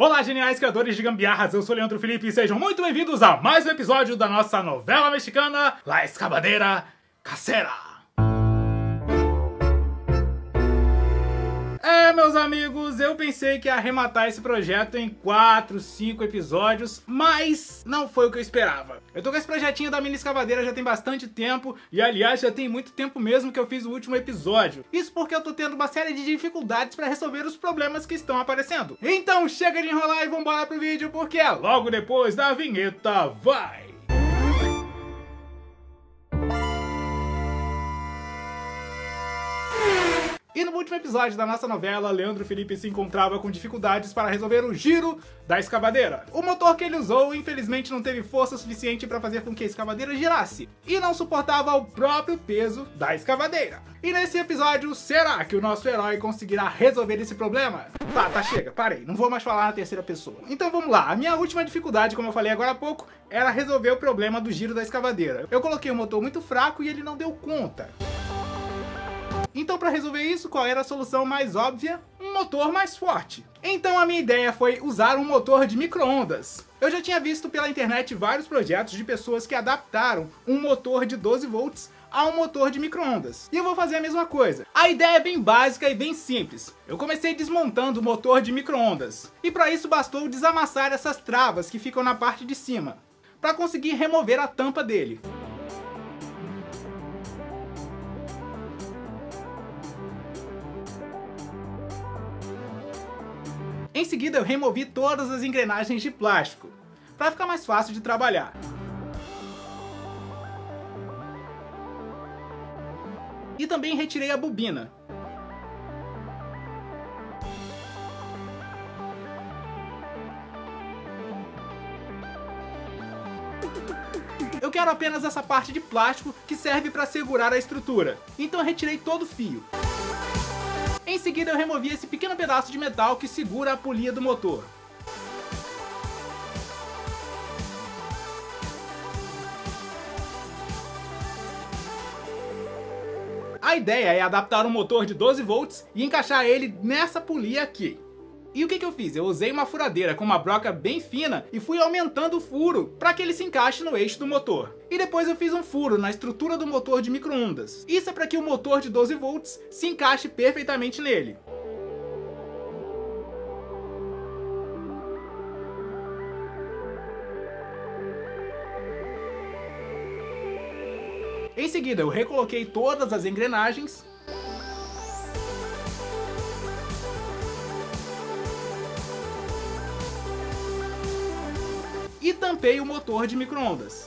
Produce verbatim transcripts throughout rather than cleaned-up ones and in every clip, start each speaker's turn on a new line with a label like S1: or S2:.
S1: Olá, geniais criadores de gambiarras, eu sou Leandro Felipe e sejam muito bem-vindos a mais um episódio da nossa novela mexicana La Excavadera Casera. É, meus amigos, eu pensei que ia arrematar esse projeto em quatro, cinco episódios, mas não foi o que eu esperava. Eu tô com esse projetinho da mini escavadeira já tem bastante tempo, e aliás já tem muito tempo mesmo que eu fiz o último episódio. Isso porque eu tô tendo uma série de dificuldades para resolver os problemas que estão aparecendo. Então chega de enrolar e vambora pro vídeo, porque é logo depois da vinheta, vai! E no último episódio da nossa novela, Leandro Felipe se encontrava com dificuldades para resolver o giro da escavadeira. O motor que ele usou, infelizmente, não teve força suficiente para fazer com que a escavadeira girasse, e não suportava o próprio peso da escavadeira. E nesse episódio, será que o nosso herói conseguirá resolver esse problema? Tá, tá, chega, parei, não vou mais falar na terceira pessoa. Então vamos lá, a minha última dificuldade, como eu falei agora há pouco, era resolver o problema do giro da escavadeira. Eu coloquei o motor muito fraco e ele não deu conta. Então, para resolver isso, qual era a solução mais óbvia? Um motor mais forte. Então a minha ideia foi usar um motor de micro-ondas. Eu já tinha visto pela internet vários projetos de pessoas que adaptaram um motor de doze volts a um motor de micro-ondas. E eu vou fazer a mesma coisa. A ideia é bem básica e bem simples. Eu comecei desmontando o motor de micro-ondas. E para isso bastou desamassar essas travas que ficam na parte de cima, para conseguir remover a tampa dele. Em seguida eu removi todas as engrenagens de plástico, para ficar mais fácil de trabalhar. E também retirei a bobina. Eu quero apenas essa parte de plástico que serve para segurar a estrutura, então eu retirei todo o fio. Em seguida eu removi esse pequeno pedaço de metal que segura a polia do motor. A ideia é adaptar um motor de doze volts e encaixar ele nessa polia aqui. E o que que eu fiz? Eu usei uma furadeira com uma broca bem fina e fui aumentando o furo para que ele se encaixe no eixo do motor. E depois eu fiz um furo na estrutura do motor de micro-ondas. Isso é para que o motor de doze volts se encaixe perfeitamente nele. Em seguida eu recoloquei todas as engrenagens e tampei o motor de micro-ondas.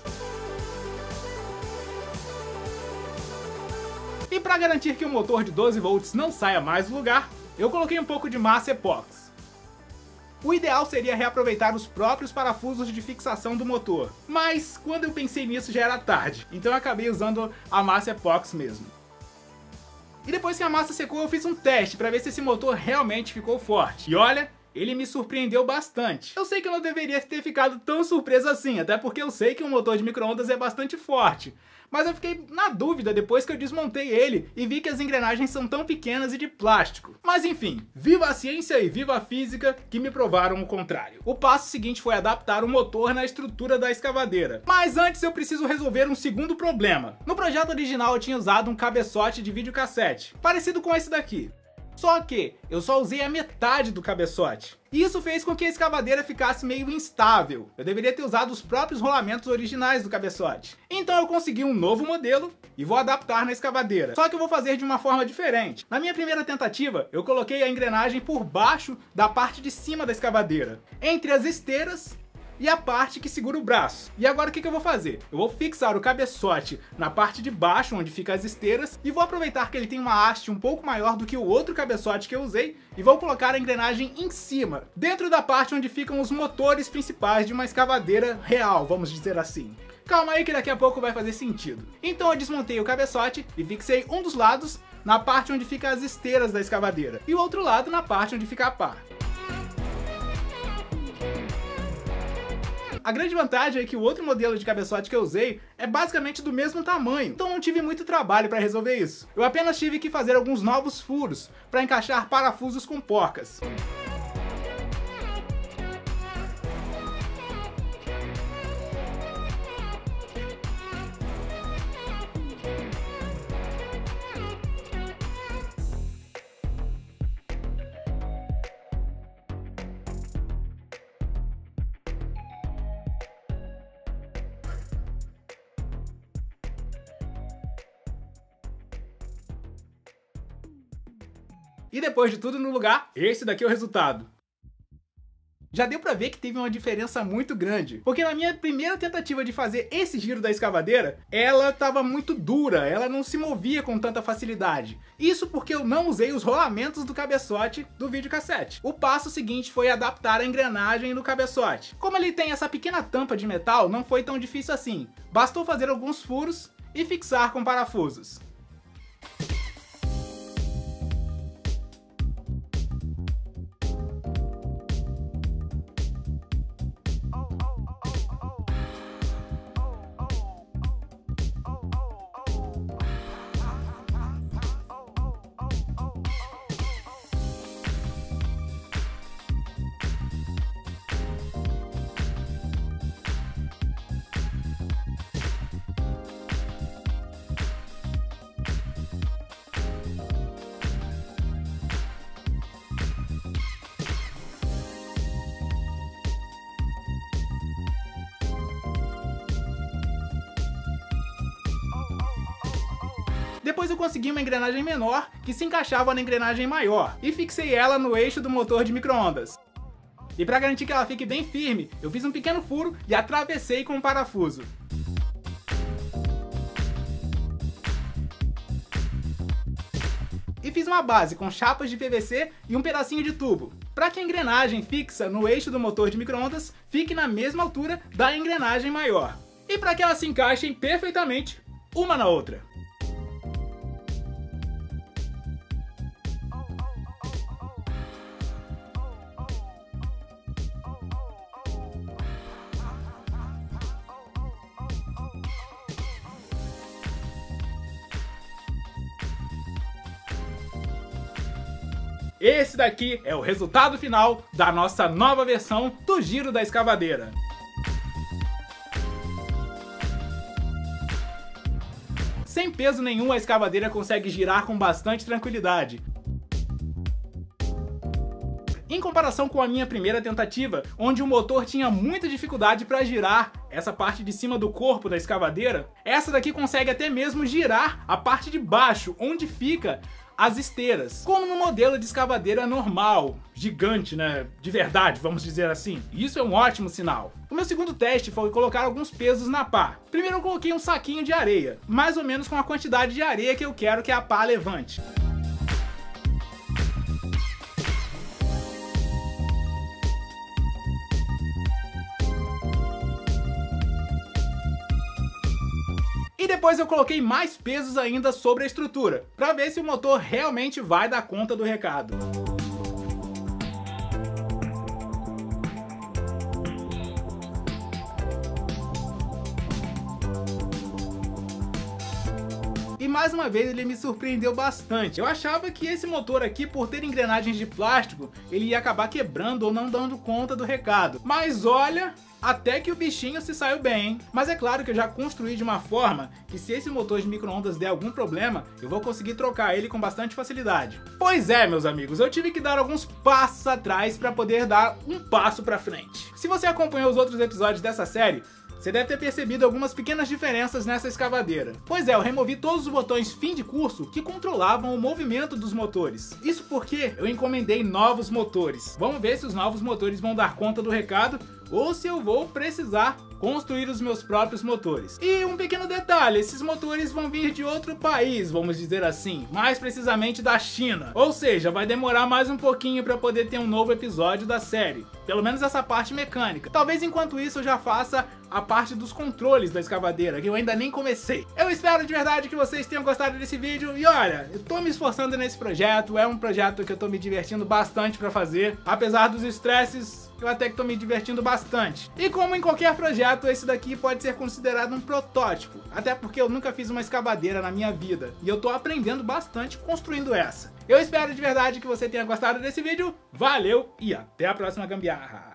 S1: E para garantir que o motor de doze volts não saia mais do lugar, eu coloquei um pouco de massa epóxi. O ideal seria reaproveitar os próprios parafusos de fixação do motor, mas quando eu pensei nisso já era tarde, então eu acabei usando a massa epóxi mesmo. E depois que a massa secou eu fiz um teste para ver se esse motor realmente ficou forte. E olha, ele me surpreendeu bastante. Eu sei que eu não deveria ter ficado tão surpreso assim, até porque eu sei que um motor de micro-ondas é bastante forte. Mas eu fiquei na dúvida depois que eu desmontei ele e vi que as engrenagens são tão pequenas e de plástico. Mas enfim, viva a ciência e viva a física que me provaram o contrário. O passo seguinte foi adaptar o motor na estrutura da escavadeira. Mas antes eu preciso resolver um segundo problema. No projeto original eu tinha usado um cabeçote de videocassete, parecido com esse daqui. Só que eu só usei a metade do cabeçote. E isso fez com que a escavadeira ficasse meio instável. Eu deveria ter usado os próprios rolamentos originais do cabeçote. Então eu consegui um novo modelo e vou adaptar na escavadeira. Só que eu vou fazer de uma forma diferente. Na minha primeira tentativa, eu coloquei a engrenagem por baixo da parte de cima da escavadeira, entre as esteiras e a parte que segura o braço. E agora o que que eu vou fazer? Eu vou fixar o cabeçote na parte de baixo, onde ficam as esteiras, e vou aproveitar que ele tem uma haste um pouco maior do que o outro cabeçote que eu usei, e vou colocar a engrenagem em cima, dentro da parte onde ficam os motores principais de uma escavadeira real, vamos dizer assim. Calma aí que daqui a pouco vai fazer sentido. Então eu desmontei o cabeçote e fixei um dos lados na parte onde ficam as esteiras da escavadeira, e o outro lado na parte onde fica a pá. A grande vantagem é que o outro modelo de cabeçote que eu usei é basicamente do mesmo tamanho, então não tive muito trabalho para resolver isso. Eu apenas tive que fazer alguns novos furos para encaixar parafusos com porcas. E depois de tudo no lugar, esse daqui é o resultado. Já deu pra ver que teve uma diferença muito grande, porque na minha primeira tentativa de fazer esse giro da escavadeira, ela estava muito dura, ela não se movia com tanta facilidade. Isso porque eu não usei os rolamentos do cabeçote do videocassete. O passo seguinte foi adaptar a engrenagem do cabeçote. Como ele tem essa pequena tampa de metal, não foi tão difícil assim. Bastou fazer alguns furos e fixar com parafusos. Depois eu consegui uma engrenagem menor que se encaixava na engrenagem maior e fixei ela no eixo do motor de micro-ondas. E para garantir que ela fique bem firme, eu fiz um pequeno furo e atravessei com um parafuso. E fiz uma base com chapas de P V C e um pedacinho de tubo, para que a engrenagem fixa no eixo do motor de micro-ondas fique na mesma altura da engrenagem maior. E para que elas se encaixem perfeitamente uma na outra. Esse daqui é o resultado final da nossa nova versão do giro da escavadeira. Sem peso nenhum, a escavadeira consegue girar com bastante tranquilidade. Em comparação com a minha primeira tentativa, onde o motor tinha muita dificuldade para girar essa parte de cima do corpo da escavadeira, essa daqui consegue até mesmo girar a parte de baixo, onde fica as esteiras, como no modelo de escavadeira normal, gigante, né, de verdade, vamos dizer assim. Isso é um ótimo sinal. O meu segundo teste foi colocar alguns pesos na pá. Primeiro eu coloquei um saquinho de areia, mais ou menos com a quantidade de areia que eu quero que a pá levante. E depois eu coloquei mais pesos ainda sobre a estrutura, para ver se o motor realmente vai dar conta do recado. E mais uma vez ele me surpreendeu bastante. Eu achava que esse motor aqui, por ter engrenagens de plástico, ele ia acabar quebrando ou não dando conta do recado. Mas olha, até que o bichinho se saiu bem, hein? Mas é claro que eu já construí de uma forma que se esse motor de micro-ondas der algum problema, eu vou conseguir trocar ele com bastante facilidade. Pois é, meus amigos, eu tive que dar alguns passos atrás para poder dar um passo para frente. Se você acompanhou os outros episódios dessa série, você deve ter percebido algumas pequenas diferenças nessa escavadeira. Pois é, eu removi todos os botões fim de curso que controlavam o movimento dos motores. Isso porque eu encomendei novos motores. Vamos ver se os novos motores vão dar conta do recado ou se eu vou precisar construir os meus próprios motores. E um pequeno detalhe, esses motores vão vir de outro país, vamos dizer assim, mais precisamente da China. Ou seja, vai demorar mais um pouquinho para poder ter um novo episódio da série. Pelo menos essa parte mecânica. Talvez enquanto isso eu já faça a parte dos controles da escavadeira, que eu ainda nem comecei. Eu espero de verdade que vocês tenham gostado desse vídeo. E olha, eu tô me esforçando nesse projeto, é um projeto que eu tô me divertindo bastante para fazer. Apesar dos estresses, eu até que tô me divertindo bastante. E como em qualquer projeto, esse daqui pode ser considerado um protótipo. Até porque eu nunca fiz uma escavadeira na minha vida. E eu tô aprendendo bastante construindo essa. Eu espero de verdade que você tenha gostado desse vídeo. Valeu e até a próxima gambiarra!